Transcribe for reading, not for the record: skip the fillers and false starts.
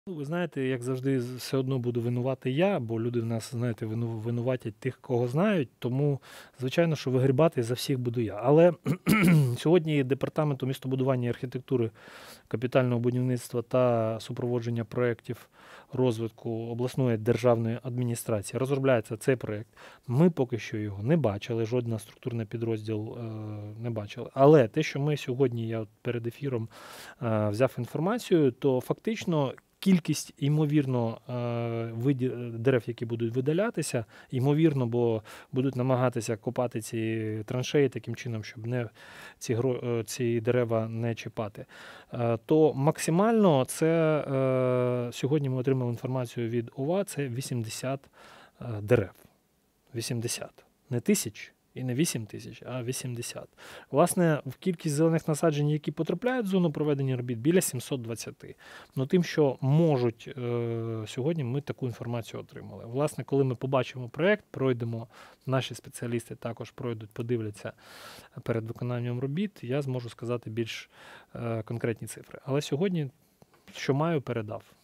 Ну, ви знаєте, як завжди, все одно буду винувати я, бо люди в нас, знаєте, винуватять тих, кого знають. Тому, звичайно, що вигрібати за всіх буду я. Але сьогодні Департаменту містобудування і архітектури, капітального будівництва та супроводження проєктів розвитку обласної державної адміністрації розробляється цей проєкт. Ми поки що його не бачили, жоден структурний підрозділ не бачили. Але те, що ми сьогодні, я перед ефіром взяв інформацію, то фактично кількість, ймовірно, дерев, які будуть видалятися, ймовірно, бо будуть намагатися копати ці траншеї таким чином, щоб ці дерева не чіпати. То максимально це, сьогодні ми отримали інформацію від ОВА, це 80 дерев. 80. Не тисяч і не 8 тисяч, а 80. Власне, в кількість зелених насаджень, які потрапляють в зону проведення робіт, біля 720. Ну, тим, що можуть, сьогодні ми таку інформацію отримали. Власне, коли ми побачимо проєкт, пройдемо, наші спеціалісти також пройдуть, подивляться перед виконанням робіт, я зможу сказати більш конкретні цифри. Але сьогодні, що маю, передав.